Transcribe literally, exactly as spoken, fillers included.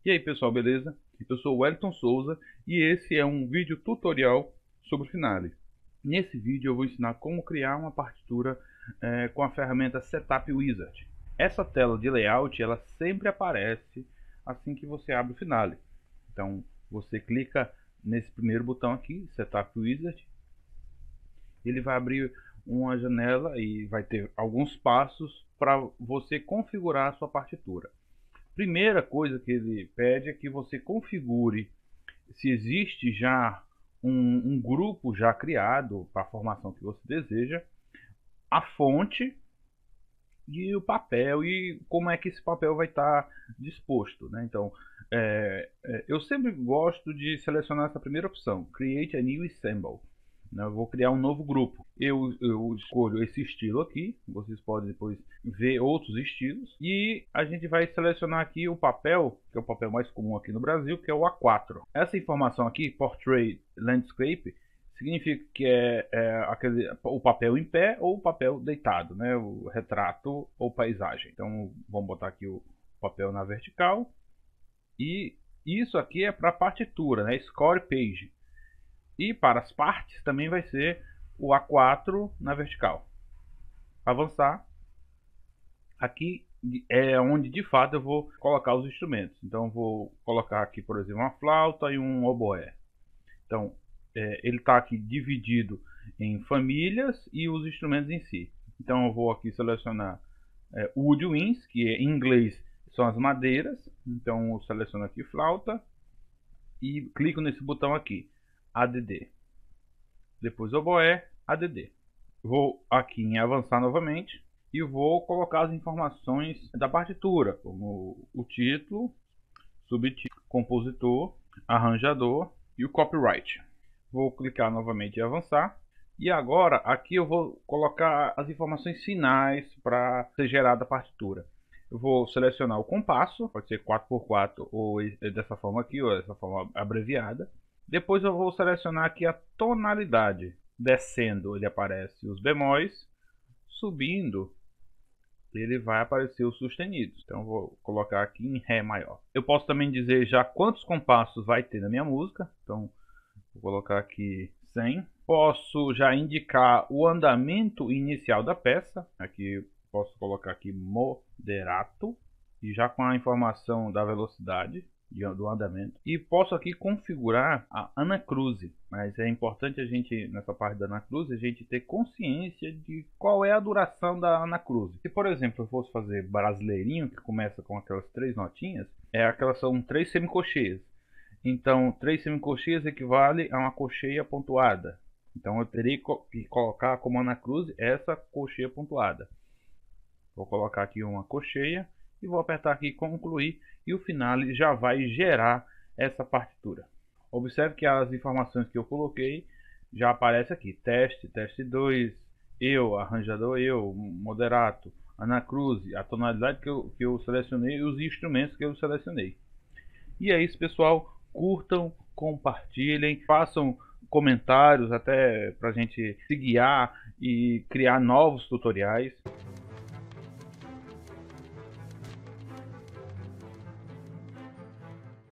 E aí pessoal, beleza? Eu sou o Wellington Souza e esse é um vídeo tutorial sobre Finale. Nesse vídeo eu vou ensinar como criar uma partitura é, com a ferramenta Setup Wizard. Essa tela de layout ela sempre aparece assim que você abre o Finale. Então você clica nesse primeiro botão aqui, Setup Wizard. Ele vai abrir uma janela e vai ter alguns passos para você configurar a sua partitura. Primeira coisa que ele pede é que você configure se existe já um, um grupo já criado para a formação que você deseja, a fonte e o papel e como é que esse papel vai estar disposto, né? Então, é, é, eu sempre gosto de selecionar essa primeira opção, Create a New Ensemble. Eu vou criar um novo grupo. Eu, eu escolho esse estilo aqui. Vocês podem depois ver outros estilos. E a gente vai selecionar aqui o papel, que é o papel mais comum aqui no Brasil, que é o A quatro. Essa informação aqui, Portrait Landscape, significa que é, é aquele, o papel em pé ou o papel deitado, né? O retrato ou paisagem. Então vamos botar aqui o papel na vertical. E isso aqui é para partitura, né? Score page. E para as partes também vai ser o A quatro na vertical. Avançar. Aqui é onde de fato eu vou colocar os instrumentos. Então eu vou colocar aqui, por exemplo, uma flauta e um oboé. Então é, ele está aqui dividido em famílias e os instrumentos em si. Então eu vou aqui selecionar é, woodwinds, que em inglês são as madeiras. Então eu seleciono aqui flauta e clico nesse botão aqui. A D D. Depois oboé, A D D. Vou aqui em avançar novamente e vou colocar as informações da partitura, como o título, subtítulo, compositor, arranjador e o copyright. Vou clicar novamente em avançar e agora aqui eu vou colocar as informações finais para ser gerada a partitura. Eu vou selecionar o compasso, pode ser quatro por quatro ou dessa forma aqui, ou dessa forma abreviada. Depois eu vou selecionar aqui a tonalidade. Descendo ele aparece os bemóis, subindo ele vai aparecer os sustenidos. Então eu vou colocar aqui em Ré maior. Eu posso também dizer já quantos compassos vai ter na minha música. Então vou colocar aqui cem. Posso já indicar o andamento inicial da peça. Aqui posso colocar aqui moderato e já com a informação da velocidade do andamento, e posso aqui configurar a anacruze, mas é importante a gente, nessa parte da anacruze, a gente ter consciência de qual é a duração da anacruze. Se por exemplo eu fosse fazer brasileirinho, que começa com aquelas três notinhas, é aquelas são três semicolcheias, então três semicolcheias equivale a uma colcheia pontuada, então eu teria que colocar como anacruze essa colcheia pontuada. Vou colocar aqui uma colcheia e vou apertar aqui concluir e o Finale já vai gerar essa partitura. Observe que as informações que eu coloquei já aparecem aqui: teste, teste dois, eu, arranjador eu, moderato, anacruze, a tonalidade que eu, que eu selecionei e os instrumentos que eu selecionei. E é isso, pessoal. Curtam, compartilhem, façam comentários até para a gente se guiar e criar novos tutoriais.